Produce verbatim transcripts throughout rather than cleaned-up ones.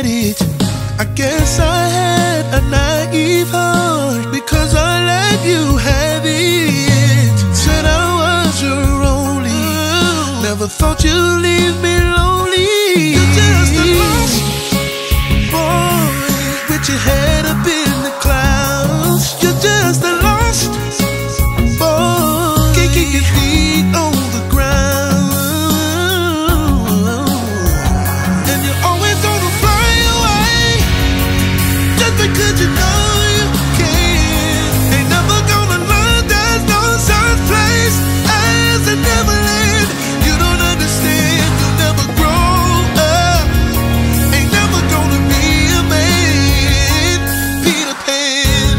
it. I guess I had a naive heart because I let you have it. Said I was your only, never thought you'd leave me lonely. You're just a lost boy with your head up in the clouds. You're just a lost boy, can't keep your feet on the ground, and you're always gonna fly away just because you know you can. Ain't never gonna learn there's no such place as a Neverland. You don't understand, you'll never grow up. Ain't never gonna be a man, Peter Pan.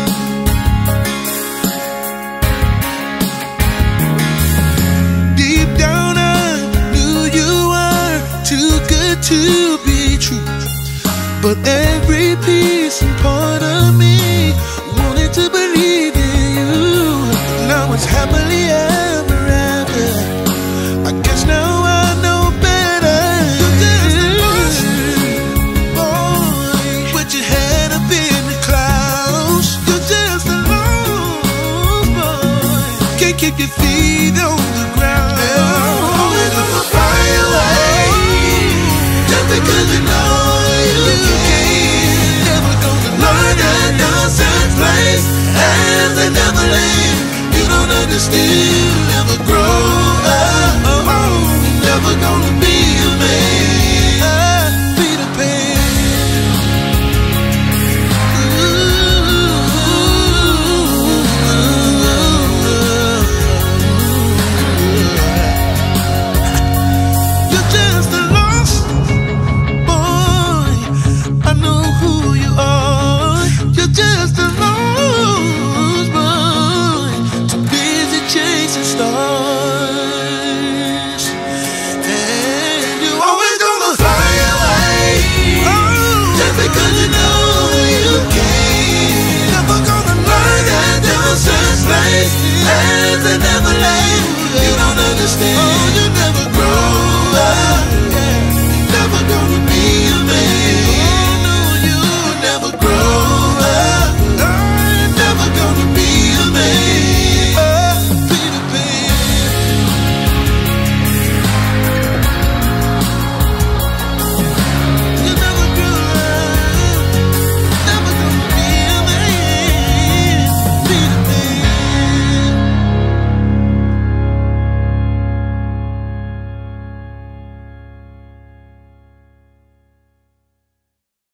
Deep down I knew you were too good to be true, but every piece and part of me wanted to believe in you. Now it's happily ever after. I guess now I know better. You're just a lost boy with your head up in the clouds. You're just a lost boy, can't keep your feet on the ground. Always gonna fly away just because you know you can. Never gonna learn that no such place as a Neverland. You don't understand, never grow up. Never gonna be a man, Peter Pan. You're just a lost boy, I know who you are. You're just a lost boy, too busy chasing stars. And you always gonna fly away just because you know you can. Never gonna learn that there's no such place as a Neverland. You don't understand.